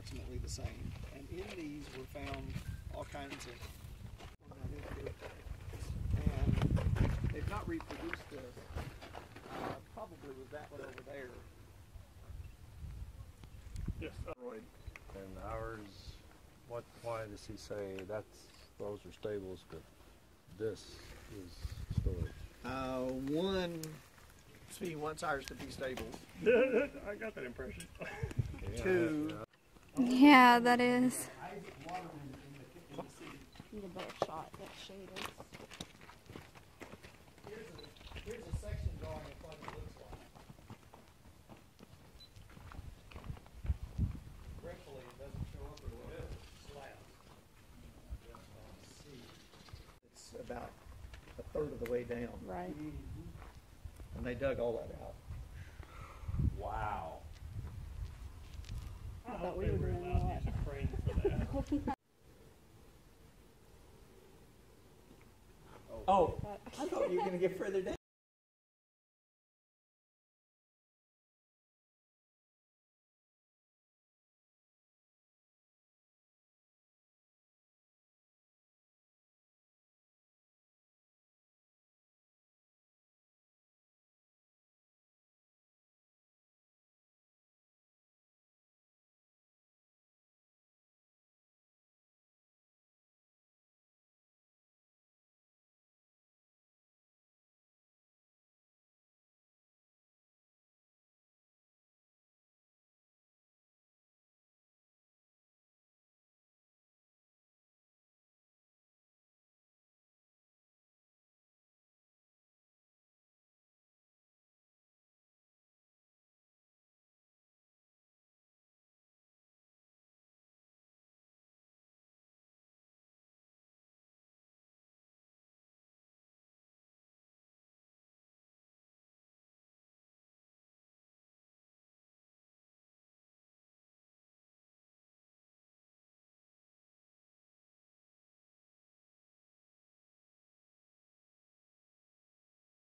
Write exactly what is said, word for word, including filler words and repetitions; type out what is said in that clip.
approximately the same. And in these were found all kinds of, and they've not reproduced this. Uh, probably with that one over there. Yes. And ours, what? Why does he say that's those are stables, but this is storage? Uh, one, so he wants ours to be stable. I got that impression. Yeah, Two. yeah. Yeah, that is. Need a better shot. That shade is. Here's a, here's a section drawing of what it looks like. Gratefully, it doesn't show up or whatever. Slab. It's about a third of the way down. Right. And they dug all that out. Wow. I thought we were doing a lot. Oh, I thought you were going to get further down.